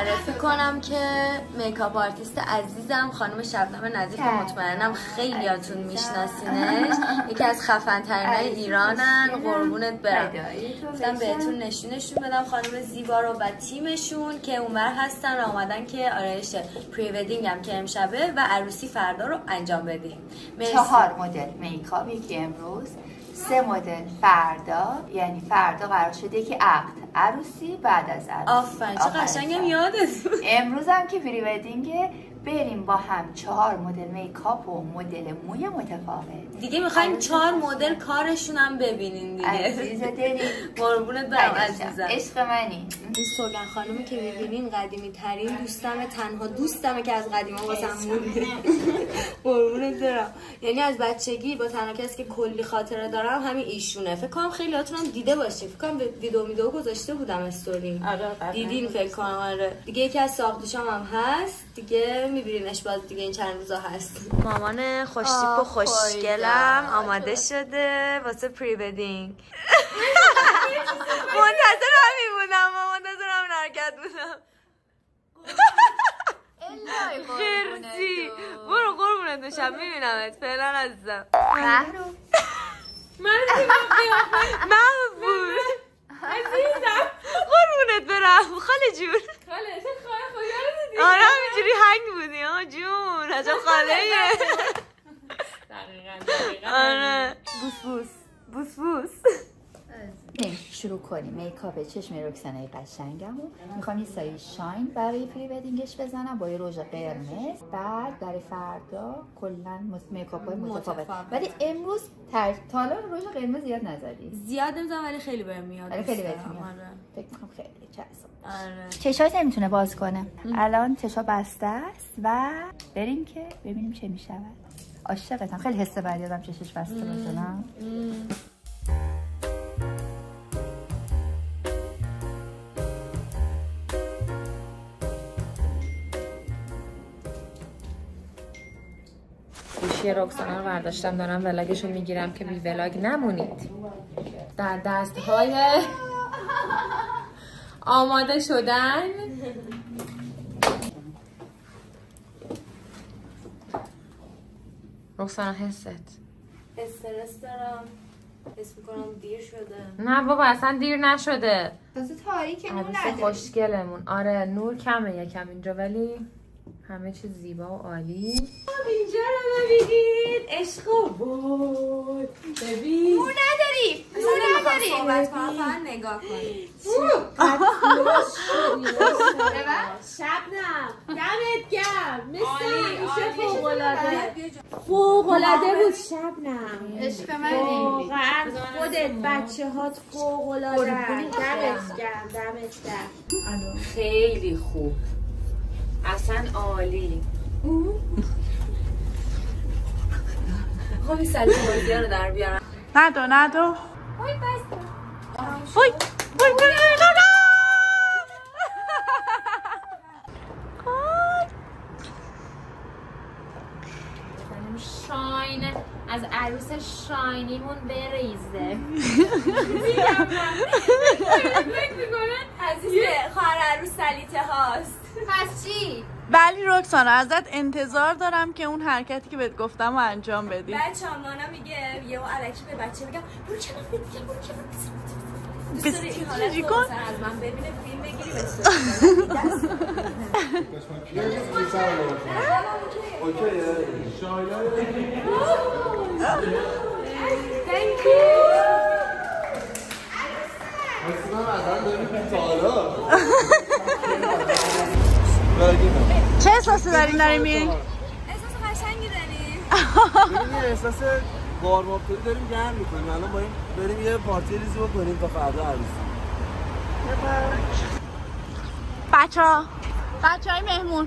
معرفی کنم که میکاپ آرتیست عزیزم خانم شبنم نظیف، مطمئنم خیلیاتون میشناسینش. یکی از خفن‌ترینای ایرانن، قربونت برم. گفتم بهتون نشونشون بدم خانم زیبا رو و تیمشون که اونور هستن و اومدن که آرایش پری ودینگ هم که امشبه و عروسی فردا رو انجام بدیم. 4 مدل میکاپی که امروز، 3 مدل فردا، یعنی فردا قرار شده که عقد، عروسی، بعد از عروسی. آفرین، چه قشنگم یادت. امروز هم که پری ودینگ، بریم با هم 4 مدل میکاپ و مدل موی متفاوت. دیگه میخوایم 4 مدل کارشون هم ببینین دیگه. عزیز دلی، قربونت برم عزیزم، عشق منی. این سوگن خانومی که میبینین قدیمی ترین دوستمه، تنها دوستمه که از قدیما واسم مونده. قربونت برم. یعنی از بچگی با تنها کسی که کلی خاطره دارم همین ایشونه. فکر کنم خیلی هاتون هم دیده باشین. فکر کنم ویدیو گذاشته بودم استوری. دیدین فکر کنم. آره دیگه یکی از ساقدوشام هم هست دیگه، میبینینش باز دیگه این چند روزا هست. مامان خوشتیپ و خوشگلم آماده شده واسه پری ودینگ. منتظر همین بودم، منتظر همین حرکت بودم. مرسی، برو قربونت بشم، میبینمت فعلا عزیزم. محبوب عزیزم، قربونت برم خاله جون. خاله چه خواهی خویا رو دیدی؟ آره همینجوری هنگ بودی ها جون، عجب خالهیه. دقیقا. آره بوس. شروع کنیم. میکاپ چشم رکسانه قشنگم و میخوام یه سایه شاین برای پری ودینگش بزنم با یه رژ قرمز. بعد برای فردا کلا میکاپ های متفاوت. ولی امروز تا حالا رژ قرمز زیاد نزدی؟ زیاد نمیزنم ولی خیلی بهم میاد. خیلی بهت میاد. فکر میکنم خیلی جذاب. آره. چشاش نمیتونه باز کنه. الان چشا بسته است و بریم که ببینیم چه میشود. عاشقتم. خیلی حس بدی آدم چشش بسته باشه نه؟ گوشی رکسانا رو برداشتم دارم ولاگشو میگیرم که بی ولاگ نمونید. در دستهای آماده شدن رکسانا. حست استرس دارم، حس میکنم دیر شده. نه بابا اصلا دیر نشده. تازه تاریکه نور عروس نداری. خوشگلمون. آره نور کمه یکم اینجا ولی همه چیز زیبا و عالی. اینجا رو ببینید، عشق بود. ببین نور نداری. صحبت کنم فقط نگاه کنید. شبنم دمت گرم، مثل همیشه فوق‌العاده بود شبنم. عشق منی. واقعا خودت بچه هات فوق‌العاده، دمت گرم. خیلی خوب، اصلا عالی. خب سلیقه بازی رو در بیارم. ندو وای بس وای شاین از عروس شاینیمون بریزه. فکر میکنن عزیزه خواهر عروس سلیته هاست. پس چی؟ ولی رکسانا ازت انتظار دارم که اون حرکتی که بهت گفتم رو انجام بدی. بچه مانا میگه یهو الکی به بچه میگم برو کنار بگم برو کنار دوست داری این حالت رو از من ببینه فیلم بگیری Thank you. چه احساسی دارین میرین؟ احساس قشنگی داریم. ببین احساس وارماپی داریم گرم میکنیم. الان با این بریم یه پارتی ریزی بکنیم تا فردا عروسی. بچه‌های مهمون.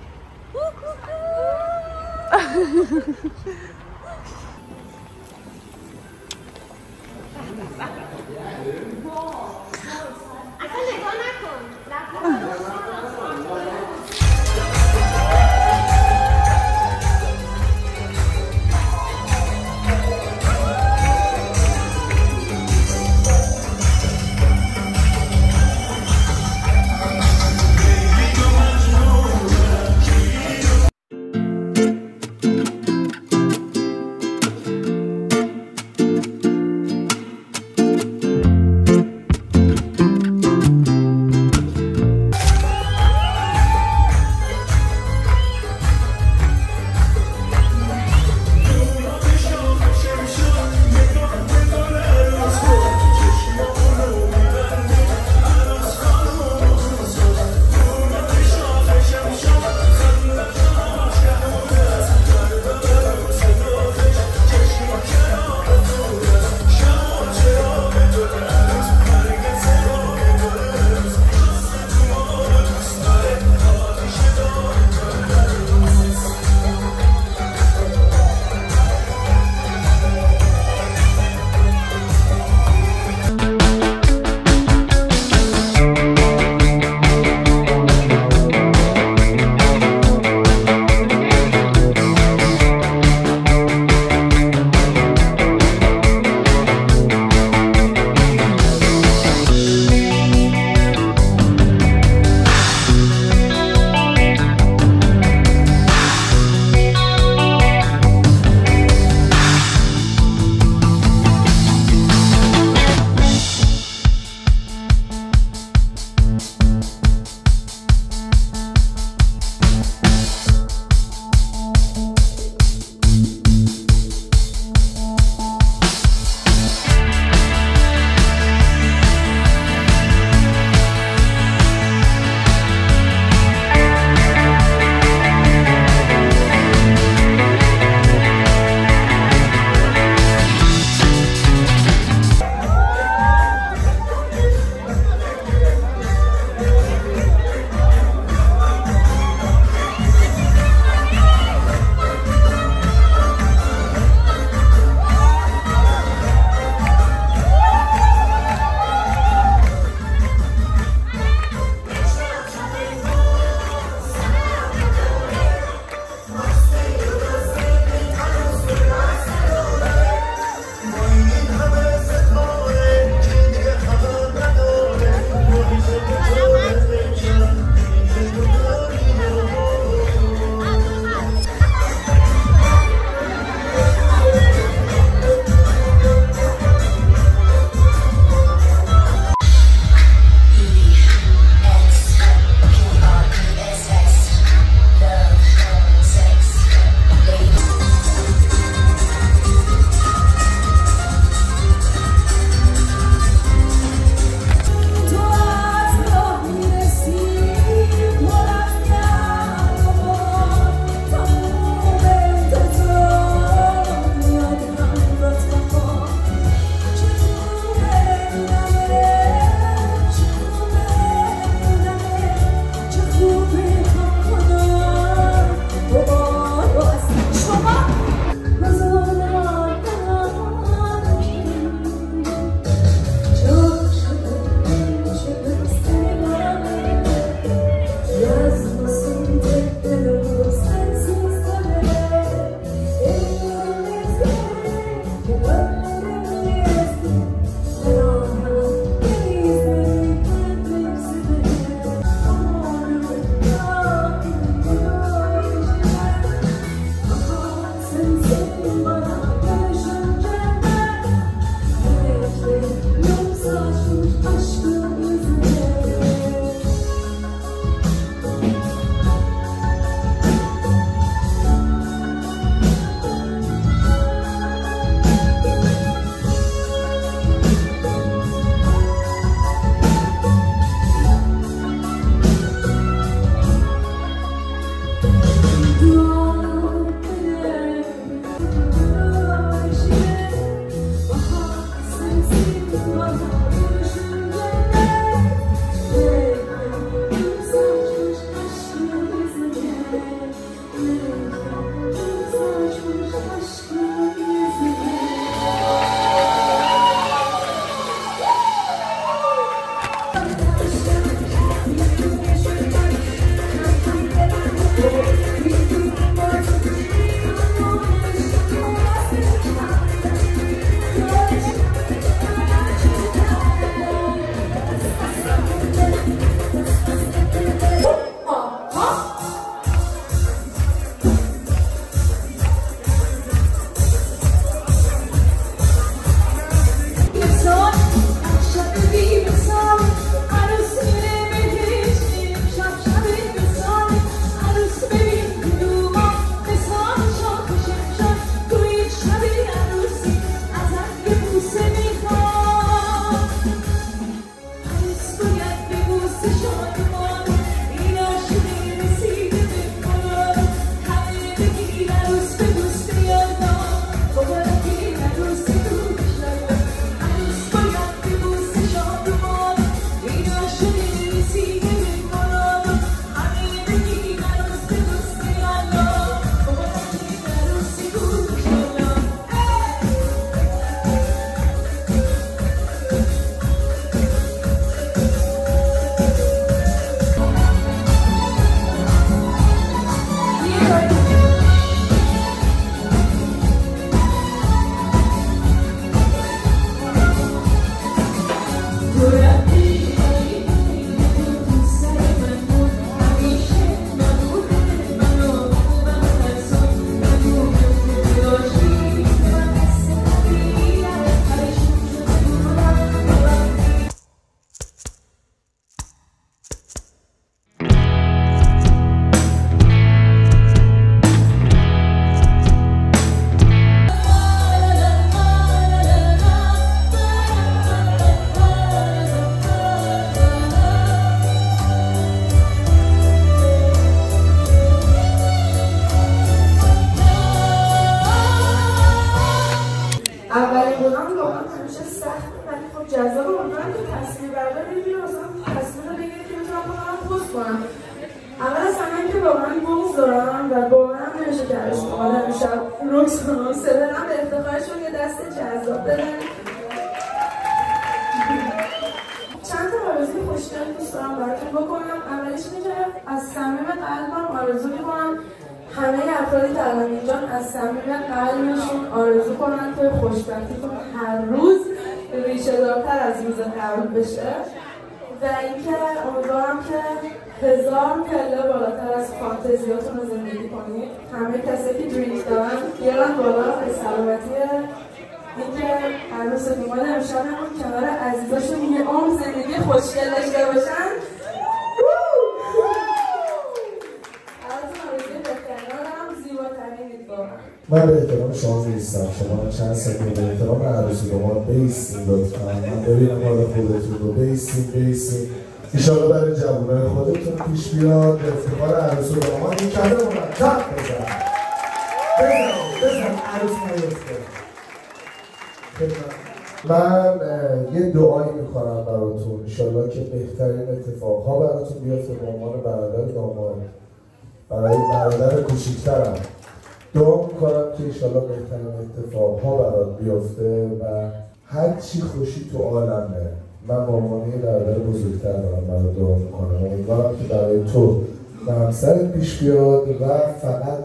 خب جذابه امیدوارم که تصویر بردار بگیره مثلا تصویر رو بگیره که میتونم خودم پست کنم. اول از همه که واقعا بغض دارم و باورم نمیشه که عروس داماد امشب رکسانا سپهرم به افتخارشون یه دست جذاب بدن. چند تا آرزوی خوشگل دوست دارم براتون بکنم. اولیش اینه که از صمیم قلبم آرزو میکنم همه افرادی که الان اینجان از صمیم قلبشون آرزو کنن که خوشبختیتون هر روز ریشه دارتر از روز قبل بشه و اینکه امیدوارم که 1000 پله بالاتر از فانتزیاتون رو زندگی کنید. همه کسی که درینک دارن بیارن بالا به سلامتی اینکه عروس داماد امشبمون کنار عزیزاشون یه عمر زندگی خوشگل داشته باشن. من به احترام شما میستم، شما چند ثانیه به احترام عروس داماد بیستیم لطفا. من ببینم حال خودتون رو بیستیم ایشالا برای جوانای خودتون پیش بیاد. به افتخار عروس داماد این کلمه مرتب بزن عروس نیفته. من یه دعایی میکنم براتون ایشالا که بهترین اتفاقها براتون بیفته به عنوان برادر داماد برای برادر کوچیکترم. دعا میکنم که ایشالا بهترین اتفاقها برات بیفته و هر چی خوشی تو عالمه. من به عنوان یه برادر بزرگتر دارم برات دعا میکنم. امیدوارم که برای تو و همسرت پیش بیاد و فقط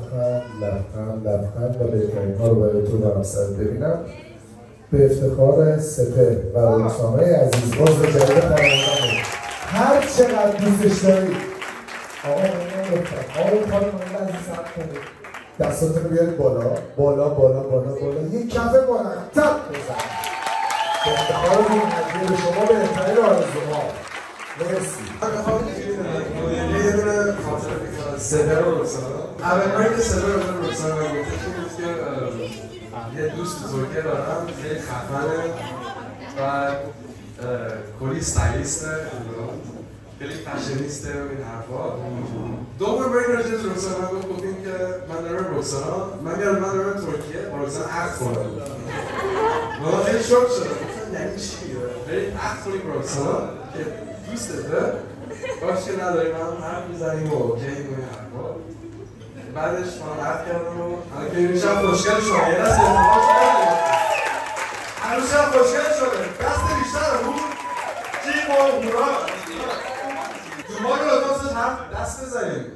لبخند و بهترین ها رو برای تو و همسرت ببینم. به افتخار سپهر و رکسانای عزیز باز به جدید خانواده‌مون هر چقدر دوستش دارید. آقا این خانم عزیز صبر کنید، دستاتون رو بیارید بالا یک کف مرتب بزن. به افتخار این هدیه به شما بهترین آرزوها. مرسی. یه دونه خاطره بکنم سپهر و رکسانا. اول باری که سپهر و رکسانا گفته که یه دوست بزرگه دارم خیلی خفنه و کلی ستایلیسته، خیلی فشنیسته و این حرفا. دوباره برای راجع به رکسانا گفتیم که من دارم رکسانا من دارم ترکیه با رکسانا عقد کنم. من خیلی شوک شدم. یعنی چی؟ برید عقد کنیم با رکسانا که دوستته باش که نداری من حرف میزنیم و اوکییم و این حرفا. بعدش من عقد کردم و الان که این شب خوشگل شده یه دست اتفاق شده هنوز شب خوشگل شده دست بیشتر بود جیب و هورا دوماغ لطفا هم دست بزنیم.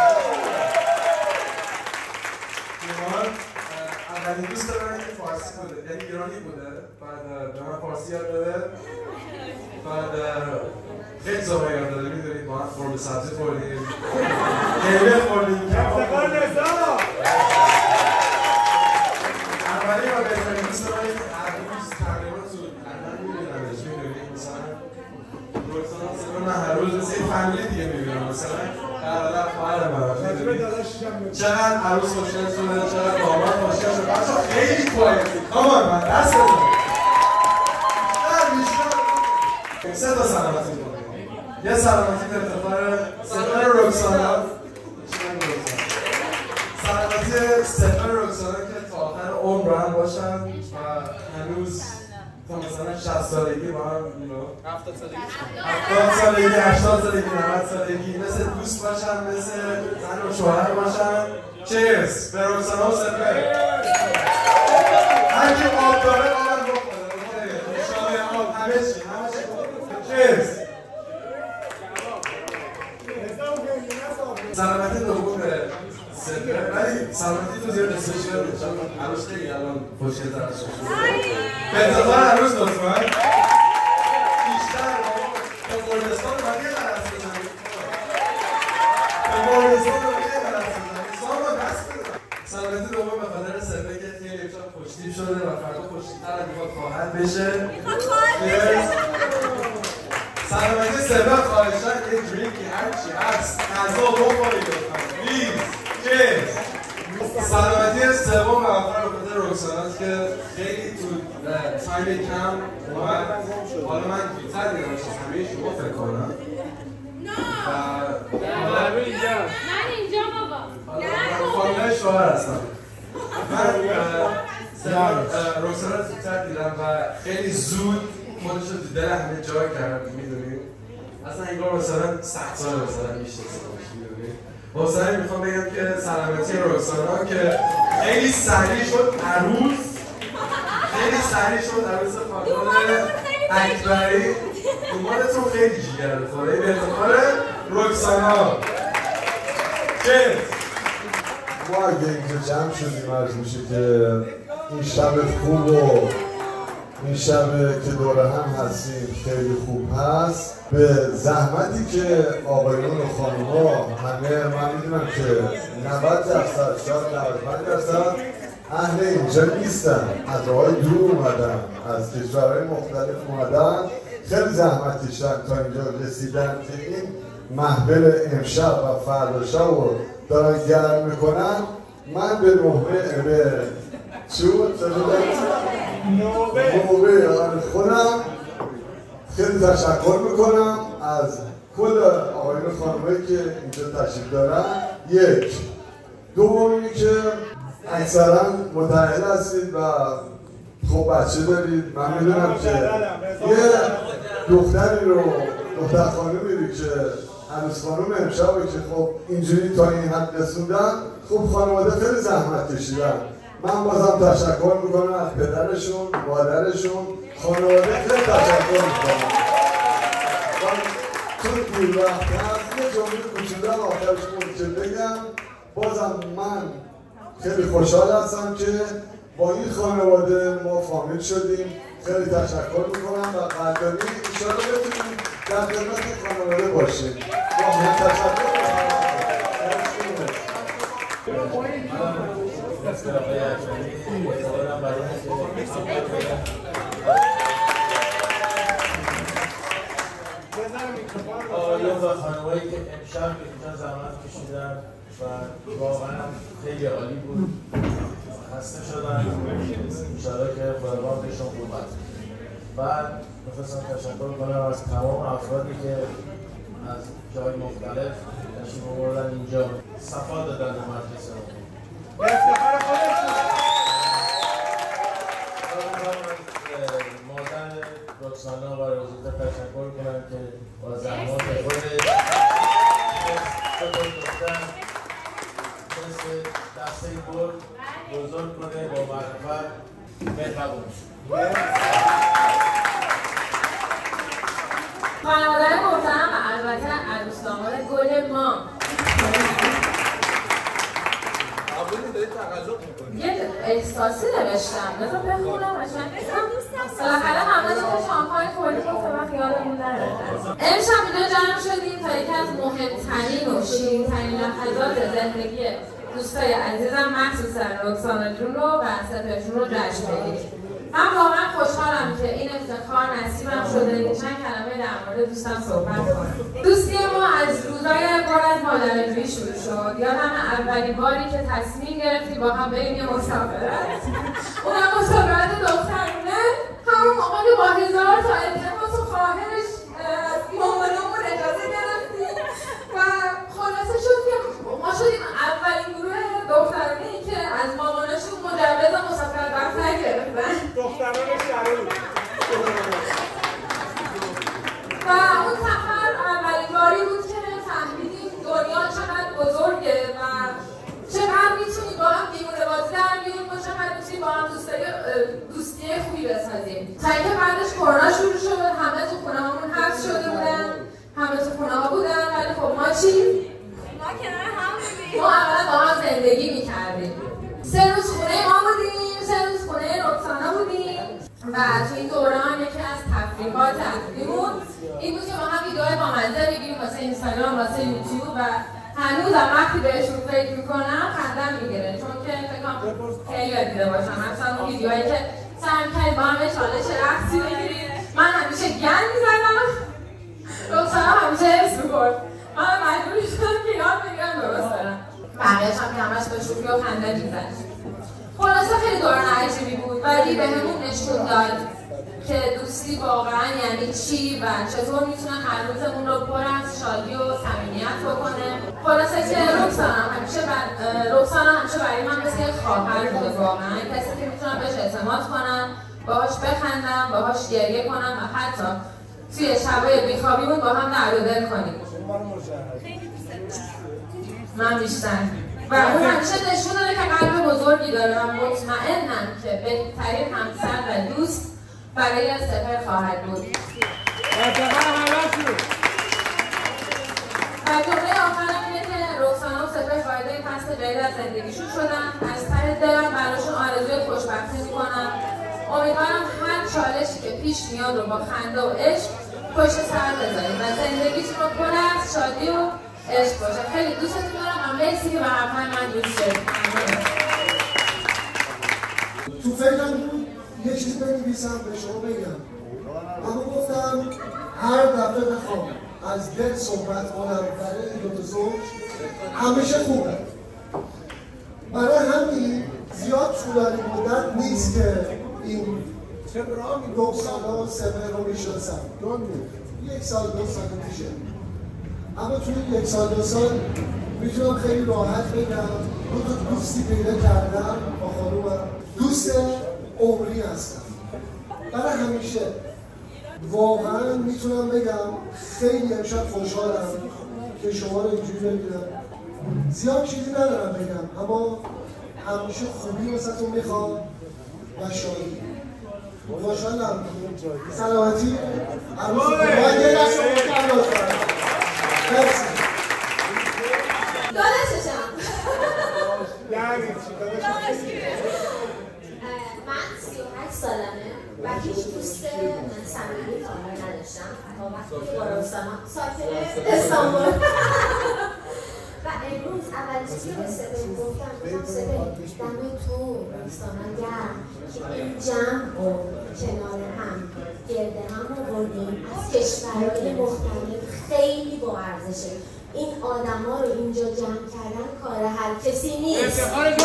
دوماغ اولین دوست دارم که فارسی بوده یعنی ایرانی بوده بعد به من فارسی یاد داده بعد خیلی زبان یاد داده میدونید با هم خورده سبزی خوردیم قیمه خوردیم افتخار نزا اولی و بهترین دوست دارم که هر روز تقریبا تو لندن میبینمش میدونید مثلا رکسانا سپهر من هر روز مثل یه فامیلی دیگه میبینم مثلا برادر خواهر من چقدر عروس خوشگل شده چقدر داماد خوشگل شده بچه خیلی کوایتی کامان من دست بزن سه تا سلامتی یه سلامتی به افتخار سپهر رکسانا سلامتی سپهر رکسانا که تا آخر عمر با هم باشن و هنوز تا مثلا 60 سالگی با هم 70 سالگی 80 سالگی 90 سالگی مثل دوست باشن مثل زن و شوهر باشن. چیرز به رکسانا و سپهر. هر کی آب داره آب بخوره شامل آب همه چی چیرز. سلامتی دوم به سپهر ولی سلامتی تو زیاد استشکر چون عروس خیلی الان خوشگل‌تر از شما به افتخار عروس لطفا بیشتر به کردستان رو باید یه قرص بزنید به کردستان رو باید یه قرص بزنید سامان دست بزن. سلامتی دوم به خاطر سپهر که خیلی امشب خوشتیپ شده و فردا خوشتیپ‌تر هم میخواد خواهر بشه. سلامتی سپهر خواهشاً یه درینکی هرچی هست غذا بخورید لطفا پلیز. چیرز. سلامتی سوم و آخر به خاطر رکسانا که خیلی تو تایم کم اومد حالا من زودتر دیدم که همه شما فکر کنم من اینجا بابا من فامیلای شوهر هستم. من رکسانا رو زودتر دیدم و خیلی زود خودش رو تو دل همه جا کرد میدونی؟ اصلا انگار مثلا 100 سال مثلا میشناسمش میدونی؟ واسه میخوام بگم که سلامتی رکسانا که خیلی سریع شد عروس خانم اکبری. دومانتون خیلی جیگر خوره به افتخار رکسانا. چه؟ ما اگه اینجا جمع شدیم عرض میشه که این شب خوب و این شب که دور هم هستیم خیلی خوب هست. به زحمتی که آقایون و خانوما همه من میدونم که 90% شاید 95% اهل اینجا نیستن، از راهای دور اومدن، از کشورهای مختلف اومدن، خیلی زحمت کشیدن تا اینجا رسیدن که این محفل امشب و فردا شب رو دارن گرم میکنن. من به نوبه خودم خیلی تشکر میکنم از کل آقایون خانمایی که اینجا تشریف دارن. یک دومی که اکثرا متأهل هستید و خب بچه دارید. من میدونم که یه دختری رو دختر خانومی رو که عروس خانوم امشبه که خب اینجوری تا این حد رسوندن، خب خانواده خیلی زحمت کشیدن. من بازم تشکر میکنم از پدرشون، مادرشون، خانواده خیلی تشکر میکنم. چون دیر وقت هست یه جمله کوچولو آخرش ممکن بگم. بازم من خیلی خوشحال هستم که با این خانواده ما فامیل شدیم. خیلی تشکر میکنم و قدردانی انشاءالله بتونیم در خدمت خانواده باشیم. با هم تشکر میکنم. آقایون و خانمایی که امشب اینجا زحمت کشیدن و واقعا خیلی عالی بود. خسته شدن انشاءالله که خداوند بهشون خوب هست. بعد می‌خواستم تشکر کنم از تمام افرادی که از جای مختلف تشریف آوردن اینجا صفا دادن به مجلس ما. افتخار خودشون. مادر رکسانا و روزیتا تشکر کنم که با زحمات خودش دختر مثل دسته گل بزرگ کنه با معرفت مهربون. خانواده محترم و البته عروس داماد گل ما. یه احساسی نوشتم بذار بخونم بالاخره همه تو شامپاین خوردیم و خیالمون نره. امشب اینجا جمع شدیم تا یکی از مهمترین و شیرین‌ترین لحظات زندگی دوستای عزیزم مخصوصا رکسانا جون رو و سپهرشون رو جشن بگیریم. من واقعا خوشحالم که این افتخار نصیبم شده که چند کلمه در مورد دوستم صحبت کنم. دوستی ما از روزای پر از مادرجویی شروع شد. یادم اولین باری که تصمیم گرفتیم با هم بریم یه مسافرت، اونم مسافرت دخترونه، همون موقع که با 1000 تا التماس و خواهش مامانمون اجازه گرفتیم و خلاصه شد که ما شدیم اولین گروه دخترونه‌ای که از مامانشون مجوز مسافرت رفت نگرفتن. دختران شهری. و اون سفر اولین باری بود که فهمیدیم دنیا چقدر بزرگه و چقدر میتونیم با هم دیوونه بازی در بیاریم و چقدر میتونیم با هم دوستی خوبی بسازیم. تا اینکه بعدش کرونا شروع شد، همه تو خونه هامون حبس شده بودن، همه تو خونه ها بودن، ولی خب ما چی؟ ما کنار هم بودیم. ما اولا با هم زندگی میکردیم. 3 روز خونه ما بودیم، 3 روز خونه رکسانا بودیم و تو این دوران یکی از تفریحات اصلیمون این بود که ما هم ویدیوهای بامزه بگیریم واسه اینستاگرام، واسه یوتیوب و هنوزم وقتی بهشون فکر میکنم خندم میگیره چون که فکر کنم خیلی دیده باشم. مثلا اون ویدیوهایی که سعی می‌کردیم با هم یه چالش رقصی بگیریم، من همیشه گند می‌زدم، رکسانا همیشه حفظ می‌کرد. من مجبور شدم که یاد بگیرم درست برم. بقیه‌اش هم که همش به شوخی و خنده می‌گذشت. خلاصه خیلی دوران عجیبی بود ولی بهمون نشون داد که دوستی واقعا یعنی چی و چطور میتونه هر روزمون رو پر از شادی و صمیمیت بکنه. خلاصه که رکسانا همیشه برای من مثل یه خواهر بوده، واقعا کسی که میتونم بهش اعتماد کنم، باهاش بخندم، باهاش گریه کنم و حتی توی شبای بیخوابیمون با هم درد و دل کنیم. من بیشتر و اون همیشه نشون داده که قلب بزرگی داره و مطمئنم که بهترین همسر و دوست برای سپهر خواهد بود. و جمله آخرم اینه که رکسانا و سپهر وارد فصل جدید از زندگیشون شدن. از ته دلم براشون آرزوی خوشبختی میکنم. امیدوارم هر چالشی که پیش میاد رو با خنده و عشق پشت سر بذارید و زندگیتون رو پر از شادی و عشق باشه. خیلی دوستتون دارم و مرسی که به حرفای من گوش دادید. تو فکرم بود یه چیز بنویسم به شما بگم، اما گفتم هر دفعه بخوام از دل صحبت کنم برای این دوتا زوج همیشه خوبه. برای همین زیاد طولانی مدت نیست که این رکسانا و سپهر رو میشناسم. 1 سال 2 سال پیشه. اما توی 1 سال 2 سال میتونم خیلی راحت بگم 2 تا دوستی پیدا کردم با خانومم، دوست عمری هستم برای همیشه. واقعا میتونم بگم خیلی امشب خوشحالم که شما رو اینجوری ببینم. زیاد چیزی ندارم بگم، اما همیشه خوبی واسهتون میخوام و شادی. خوشحالم. سلامتی. عروسی باید یه دست رو بکنم لطفا. مرسی. داداششم. یعنی چی؟ من 38 سالمه و هیچ دوست صمیمی تا حالا نداشتم تا وقتی که با رکسانا ساکن استانبول و امروز اولین چیزی که به سپهر گفتم سپهر دم تو رکسانا گرم که این جمع رو کنار هم گرد هم آوردیم از کشورهای مختلف خیلی با ارزشه. این آدم ها رو اینجا جمع کردن کار هر کسی نیست.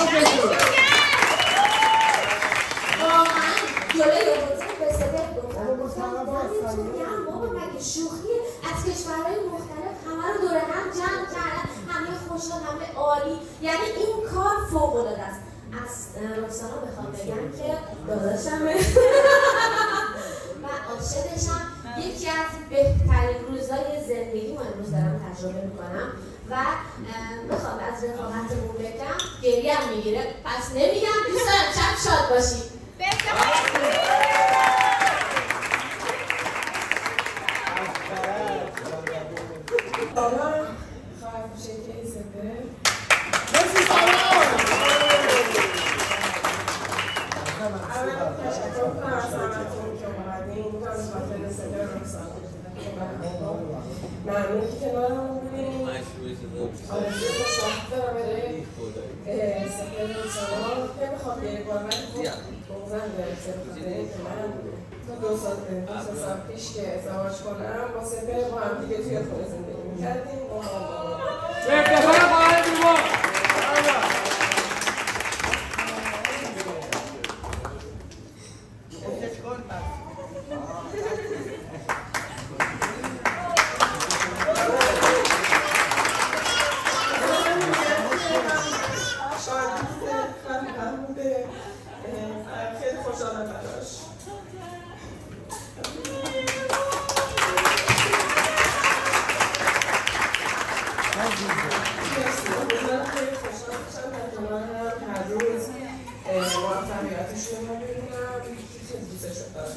واقعا جلوی حوزه به سپهر گفتم دمتون گرم بابا مگه شوخیه؟ از کشورهای مختلف همه رو دور هم جمع کردن، همه خوشحال، همه عالی. یعنی این کار فوق‌العاده است. از رکسانا بخوام بگم که داداشمه و عاشقشم. یکی از بهترین روزهای زندگیمو امروز دارم تجربه میکنم و بخوام از رفاقتمون بگم گریه هم میگیره، پس نمیگم. دوستان امشب شاد باشید. ممنون که کنارمون بودیم. آرزوی خوشبختی دارم برای سپهر رکسانا که بخواد یه بار من بغضم گرفته بخاطر که من تا 2 سال پیش که ازدواج کنم با سپهر با هم دیگه توی خونه زندگی میکردیم. با خیلی خوشحالم براش. خیلی خوشحال باشم در کنارم هر روز موفقیتشون رو ببینم. خیلی دوستش دارم.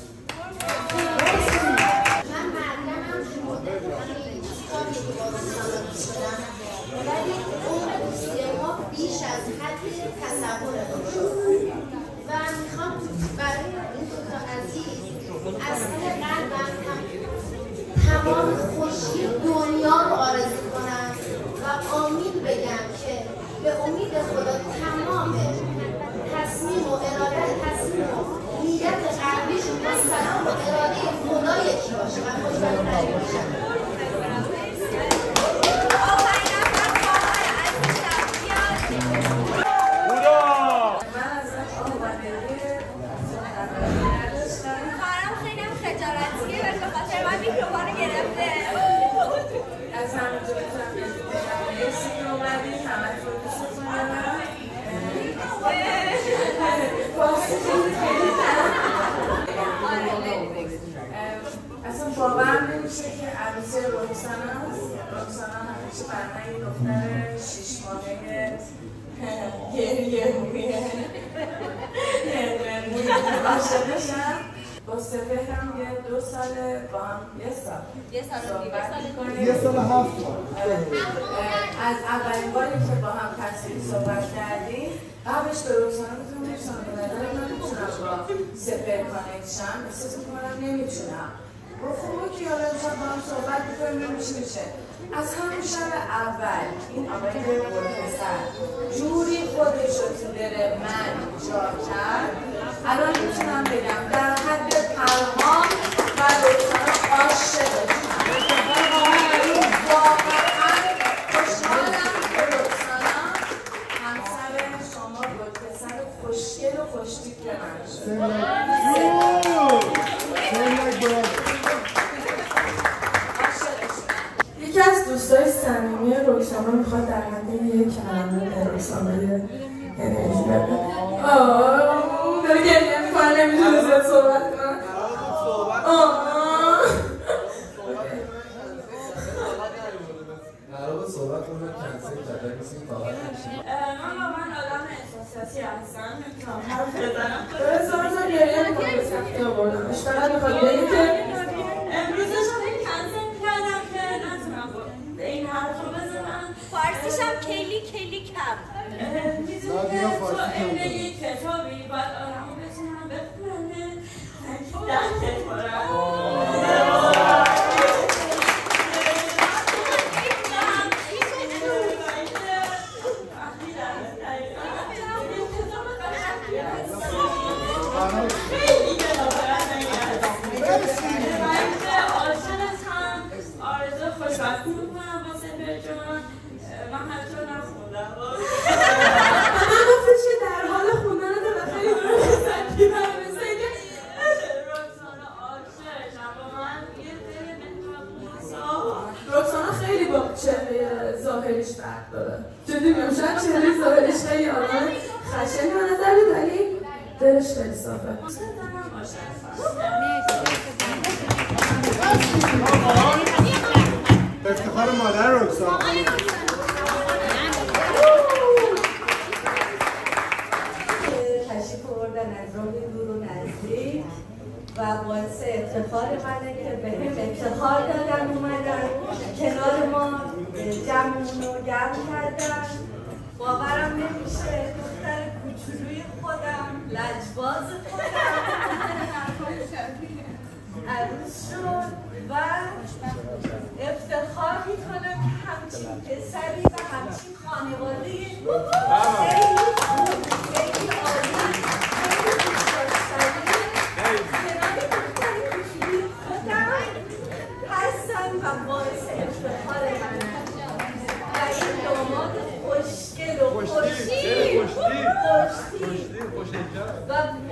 من مردمم که مدت کاری با رکسانا دوست شدم ولی عمر دوستی ما بیش از حد تصور ما شد و میخوام برای این دوتا عزیز از ته قلبم تمام خوشی دنیا رو آرزو کنم و آمین بگم که به امید خدا تمام تصمیم و اراده تصمیم و نیت قلبیشون با سلام و اراده خدا یکی باشه و خوشبخت باشن. خیلی خجالتیه به خاطر من میکروفون گرفته. رکسانا است. رکسانا همیشه برای یه دختر 6 ماهه گریه روی عاشقشم. با سپهرم یه 2 ساله با هم یه سال یه سال 7 ماه. از اولین باری که با هم تصویری صحبت کردیم قبلش به رکسانا گفتم رکسانا به نظر من میتونم با سپهر کانکشن، احساس میکنم نمیتونم. گفت خب اوکی حالا امشب با هم صحبت میکنیم ببینیم چی میشه. از همون شب اول این آقای گلپسر جوری خودش رو تو دل من جا کرد، الان میتونم بگم در حد پرهام و رکسانا عاشقشم. واقعا خوشحالم که رکسانا همسر شما گلپسر خوشگل و خوشتیپ به من شد. یکی از دوستای صمیمی رکسانا میخواد در حد یک کلمه به رکسانا انرژی بده. داره گریه میکنه نمیتونه زیاد صحبت کنه. قرار بود صحبت کنم کنسل کرده بسیم فقط من آدم احساساتی هستم، نمیتونم حرف بزنم. داره زار گریه میکنه به سختی آوردمش. فقط میخواد بگه که امروزش هم این کنسل کردم که نتونم به این حرف رو بزنم. فارسیش هم کلی کم. میدونی که تو این یک کتابی باید آدم رو بتونم بخوننه تنکیدن کنم. خوشبختی میکنم با سپهر جان. من حتی نخوندم. من گفتش که در حال خوندن تو و خیلی سکیدم مثل اینکه رکسانا عاشقشم با من یه دل مهربون. رکسانا خیلی با چهره ظاهرش فرق داره. جدی میگم شاید چهره ظاهرش خیلی آدم خشنی به نظر بود ولی دلش خیلی صافه. افتخار مادر رکسانا. تشریف آوردن از راه دور و نزدیک و باعث افتخار منه که به هم افتخار دادن اومدن کنار ما جمعمون رو گرم کردن. باورم نمیشه دختر کوچولوی خودم لجباز خودم عروس شد و افتخار میکنم که همچین پسری و همچین خانواده خیلی عالی کنار دختر کوچولوی خودم هستن و باعث افتخار منن و این داماد خوشگل و خوشتیپ و